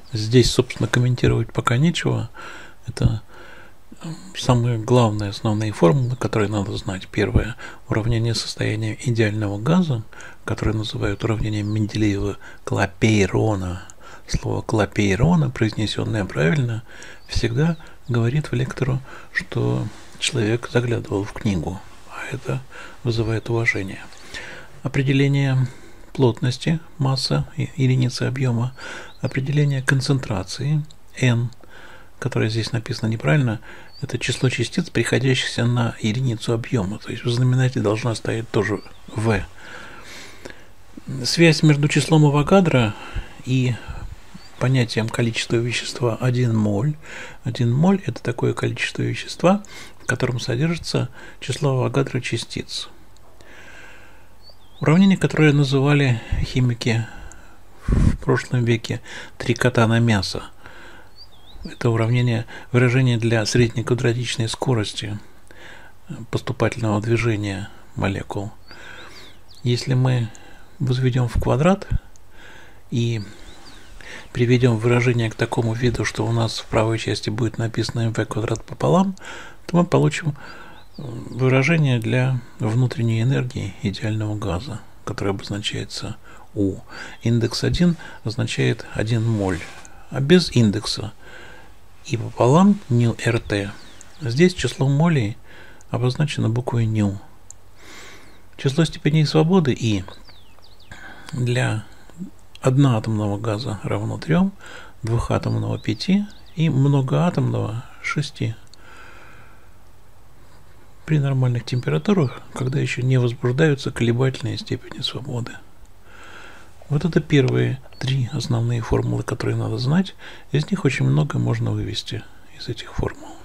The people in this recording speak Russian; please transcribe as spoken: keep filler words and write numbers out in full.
Здесь, собственно, комментировать пока нечего. Это самые главные основные формулы, которые надо знать. Первое – уравнение состояния идеального газа, которое называют уравнением Менделеева-Клапейрона. Слово Клапейрона, произнесенное правильно, всегда говорит в лектору, что человек заглядывал в книгу, а это вызывает уважение. Определение плотности массы, единицы объема, определение концентрации n, которое здесь написано неправильно, это число частиц, приходящихся на единицу объема, то есть в знаменателе должна стоять тоже v. Связь между числом Авогадро и понятием количества вещества один моль. один моль – это такое количество вещества, в котором содержится число Авогадро частиц. Уравнение, которое называли химики в прошлом веке «три кота на мясо». Это уравнение, выражение для средней квадратичной скорости поступательного движения молекул. Если мы возведем в квадрат и приведем выражение к такому виду, что у нас в правой части будет написано mv квадрат пополам, то мы получим выражение для внутренней энергии идеального газа, которое обозначается U. Индекс один означает один моль, а без индекса и пополам нил эр тэ. Здесь число молей обозначено буквой нил. Число степеней свободы И для одноатомного газа равно трем, двухатомного пяти и многоатомного шести. При нормальных температурах, когда еще не возбуждаются колебательные степени свободы. Вот это первые три основные формулы, которые надо знать. Из них очень много можно вывести из этих формул.